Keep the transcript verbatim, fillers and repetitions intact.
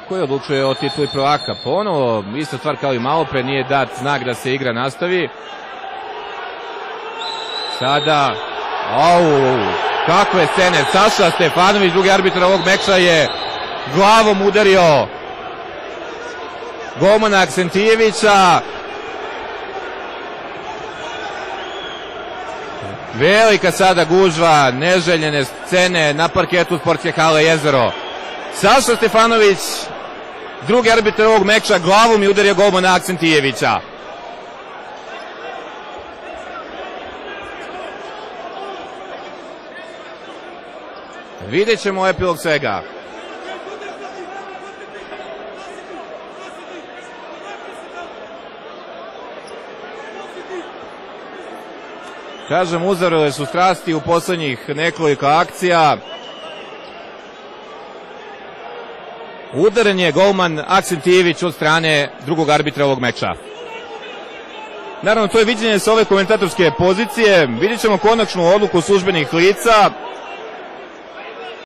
koji odlučuje o tituli prvaka. Ponovo, ista stvar kao i malo pre, nije dat znak da se igra nastavi. Sada, au, kakve scene, Saša Stefanović, drugi arbitar ovog meča, je glavom udario golmana Aksentijevića. Velika sada gužva, neželjene scene na parketu sportske hale Jezero. Saša Stefanović, drugi arbitar ovog meča, glavom je udario golmana Aksentijevića. Vidjet ćemo epilog svega. Kažem, uzarile su strasti u poslednjih nekoliko akcija. Udaren je golman Aksentijević od strane drugog arbitra ovog meča. Naravno, to je viđenje sa ove komentatorske pozicije. Vidjet ćemo konačnu odluku službenih lica.